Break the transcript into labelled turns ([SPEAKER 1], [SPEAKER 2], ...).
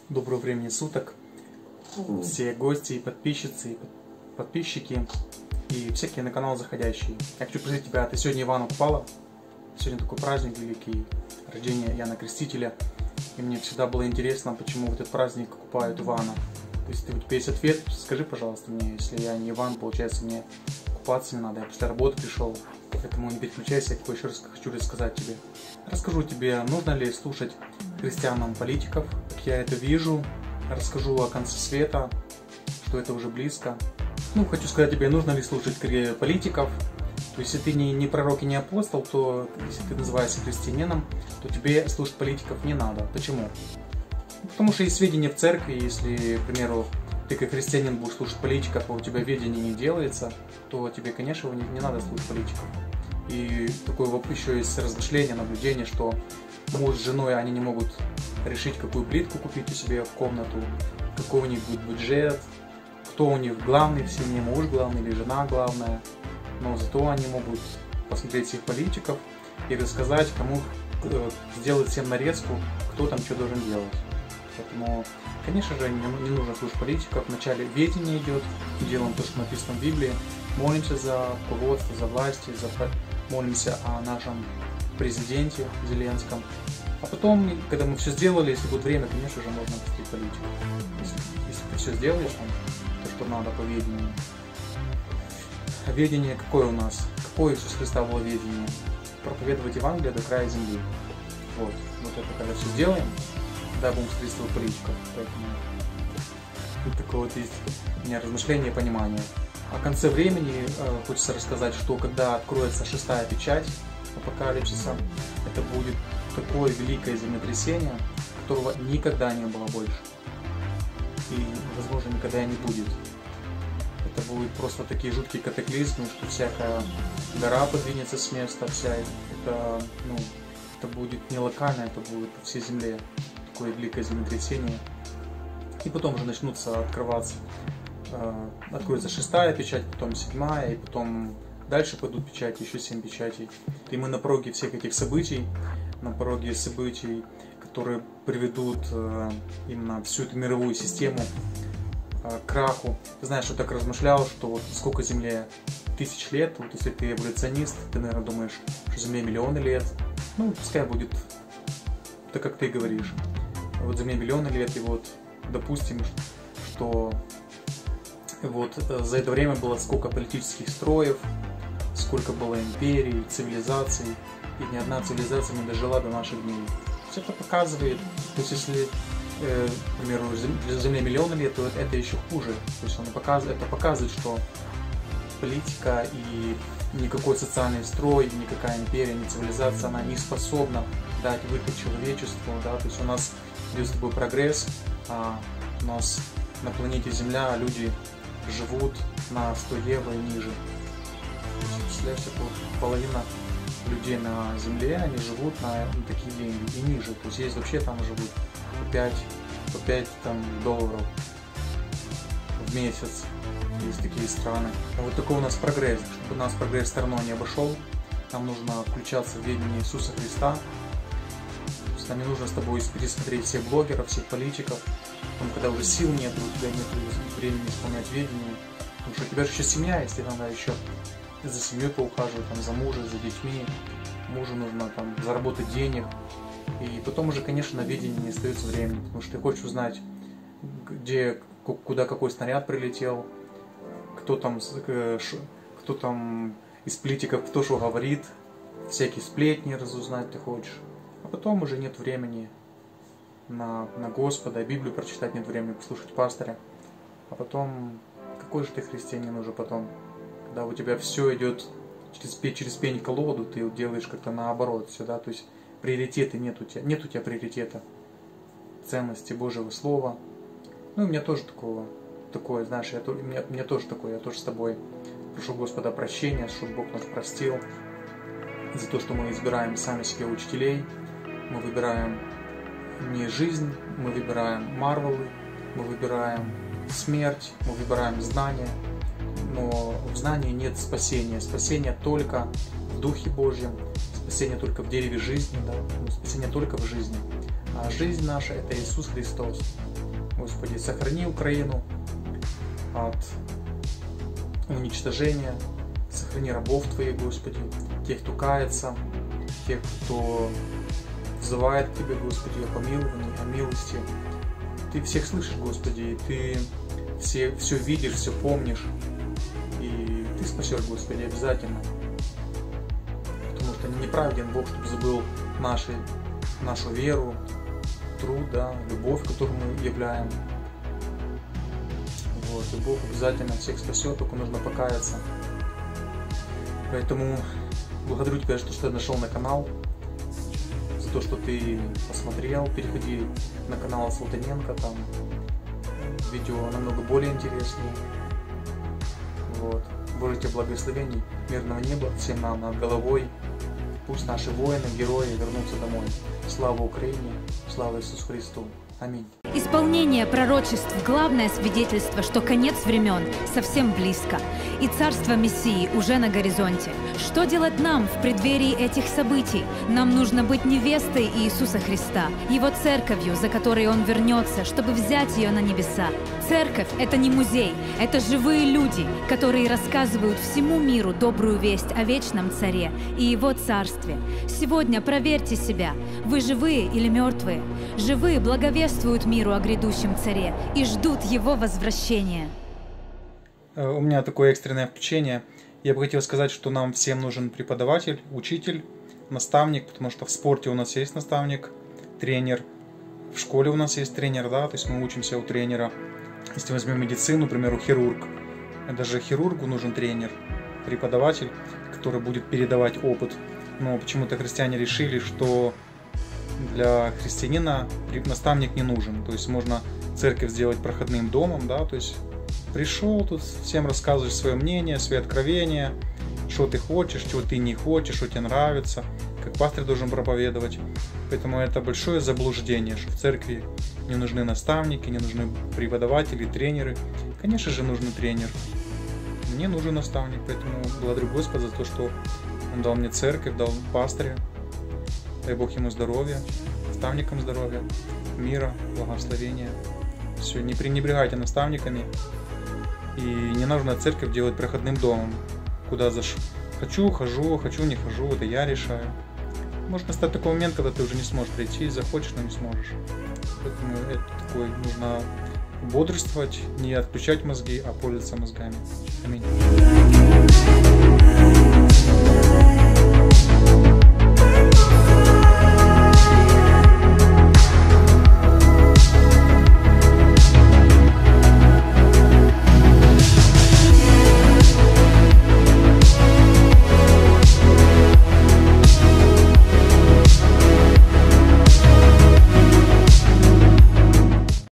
[SPEAKER 1] Доброго времени суток, все гости и подписчицы, и подписчики, и всякие на канал заходящие. Я хочу спросить тебя, ты сегодня Ивана купала? Сегодня такой праздник великий, рождение Иоанна Крестителя. И мне всегда было интересно, почему в этот праздник купают Ивана. То есть у тебя есть ответ, скажи, пожалуйста, мне, если я не Иван, получается, мне купаться не надо. Я после работы пришел, поэтому не переключайся, я еще раз хочу рассказать тебе. Расскажу тебе, нужно ли слушать христианам политиков, как я это вижу. Расскажу о конце света, что это уже близко. Хочу сказать тебе, нужно ли слушать политиков. То есть, если ты не пророк и не апостол, то если ты называешься христианином, то тебе слушать политиков не надо. Почему? Потому что есть сведения в церкви, если, к примеру, ты как христианин будешь слушать политиков, а у тебя ведение не делается, то тебе, конечно, не надо слушать политиков. И такое еще есть размышление, наблюдение, что муж с женой, они не могут решить, какую плитку купить у себя в комнату, какой у них будет бюджет, кто у них главный в семье, муж главный или жена главная. Но зато они могут посмотреть всех политиков и рассказать, кому сделать всем нарезку, кто там что должен делать. Поэтому, конечно же, не нужно слушать политиков. Вначале ведение идет, делаем то, что написано в Библии, молимся за руководство, за власти, молимся о нашем президенте Зеленском. А потом, когда мы все сделали, если будет время, конечно же, можно посмотреть политику. Если ты все сделаешь, то, что надо по ведению. А ведение какое у нас? Какое Иисус Христа было ведение? Проповедовать Евангелие до края земли. Вот это когда все сделаем, да, будем смотреть политиков. Поэтому такое вот есть у меня размышление и понимание. О конце времени хочется рассказать, что когда откроется 6-я печать Апокалипсиса, это будет такое великое землетрясение, которого никогда не было больше. И, возможно, никогда и не будет. Это будут просто такие жуткие катаклизмы, что всякая гора подвинется с места, это будет не локально, это будет по всей земле такое великое землетрясение. И потом уже начнутся открываться, откроется 6-я печать, потом 7-я, и потом дальше пойдут печати, еще 7 печатей. И мы на пороге всех этих событий, которые приведут именно всю эту мировую систему к краху. Ты знаешь, я так размышлял, что вот сколько Земле 1000 лет, вот если ты эволюционист, ты, наверное, думаешь, что Земле миллионы лет. Пускай будет так, как ты говоришь. Вот Земле миллионы лет, и вот допустим, что вот за это время было сколько политических строев, сколько было империй, цивилизаций, и ни одна цивилизация не дожила до наших дней. Все это показывает, то есть если, к примеру, для Земли миллионы лет, то это еще хуже. То есть это показывает, что политика и никакой социальный строй, никакая империя, ни цивилизация, она не способна дать выход человечеству. Да? То есть у нас идет с тобой прогресс, а у нас на планете Земля люди живут на 100 евро и ниже. Представляешь, половина людей на Земле, они живут на такие деньги и ниже. То есть вообще там живут по 5 долларов в месяц. Есть такие страны. Вот такой у нас прогресс. Чтобы нас прогресс стороной не обошел, нам нужно включаться в ведение Иисуса Христа. То есть нам не нужно с тобой пересмотреть всех блогеров, всех политиков. Потом, когда уже сил нет, у тебя нет времени исполнять ведение. Потому что у тебя же еще семья, если надо еще за семьей поухаживать, за мужем, за детьми. Мужу нужно заработать денег. И потом уже, конечно, на ведение не остается времени, потому что ты хочешь узнать, куда какой снаряд прилетел, кто там из политиков кто что говорит, всякие сплетни разузнать ты хочешь. А потом уже нет времени на Господа, Библию прочитать нет времени, послушать пастыря. А потом, какой же ты христианин уже потом? Когда у тебя все идет через пень-колоду, ты делаешь как-то наоборот все, да, то есть приоритеты нет у тебя приоритета, ценности Божьего Слова. У меня тоже такое, знаешь, мне тоже такое, я тоже с тобой прошу Господа прощения, чтобы Бог нас простил за то, что мы избираем сами себе учителей, мы выбираем не жизнь, мы выбираем Марвелы, мы выбираем смерть, мы выбираем знания. Но в знании нет спасения. Спасение только в Духе Божьем, спасение только в дереве жизни, да? Спасение только в жизни. а жизнь наша – это Иисус Христос. Господи, сохрани Украину от уничтожения, сохрани рабов Твоих, Господи, тех, кто кается, тех, кто взывает к Тебе, Господи, о помиловании, о милости. Ты всех слышишь, Господи, Ты все видишь, все помнишь, и Ты спасешь, Господи, обязательно. Потому что неправеден Бог, чтобы забыл нашу веру, труд, да, любовь, которую мы являем. Вот, и Бог обязательно всех спасет, только нужно покаяться. Поэтому благодарю Тебя, что ты нашел на канал, за то, что ты посмотрел. Переходи на канал Салтаненко, там видео намного более интереснее. Вот. Божьих тебе благословений, мирного неба всем нам над головой. Пусть наши воины, герои вернутся домой. Слава Украине, слава Иисусу Христу. Аминь.
[SPEAKER 2] Исполнение пророчеств – главное свидетельство, что конец времен совсем близко, и царство Мессии уже на горизонте. Что делать нам в преддверии этих событий? Нам нужно быть невестой Иисуса Христа, Его церковью, за которой Он вернется, чтобы взять ее на небеса. Церковь – это не музей, это живые люди, которые рассказывают всему миру добрую весть о вечном Царе и Его Царстве. Сегодня проверьте себя, вы живые или мертвые? Живые благовествуют миру о грядущем Царе и ждут Его возвращения.
[SPEAKER 1] У меня такое экстренное включение. Я бы хотел сказать, что нам всем нужен преподаватель, учитель, наставник, потому что в спорте у нас есть наставник, тренер, в школе у нас есть тренер, да, то есть мы учимся у тренера. Если возьмем медицину, к примеру, хирург, даже хирургу нужен тренер, преподаватель, который будет передавать опыт. Но почему-то христиане решили, что для христианина наставник не нужен. То есть можно церковь сделать проходным домом, да, то есть пришел тут, всем рассказываешь свое мнение, свои откровения, что ты хочешь, чего ты не хочешь, что тебе нравится, как пастырь должен проповедовать. Поэтому это большое заблуждение, что в церкви не нужны наставники, не нужны преподаватели, тренеры. Конечно же, нужен тренер. Мне нужен наставник, поэтому благодарю Господа за то, что Он дал мне церковь, дал пастыря. Дай Бог ему здоровья, наставникам здоровья, мира, благословения. Все, не пренебрегайте наставниками. И не нужно церковь делать проходным домом, куда хочу, хожу, хочу, не хожу, это я решаю. Может настать такой момент, когда ты уже не сможешь прийти, захочешь, но не сможешь. Поэтому это такой, нужно бодрствовать, не отключать мозги, а пользоваться мозгами. Аминь.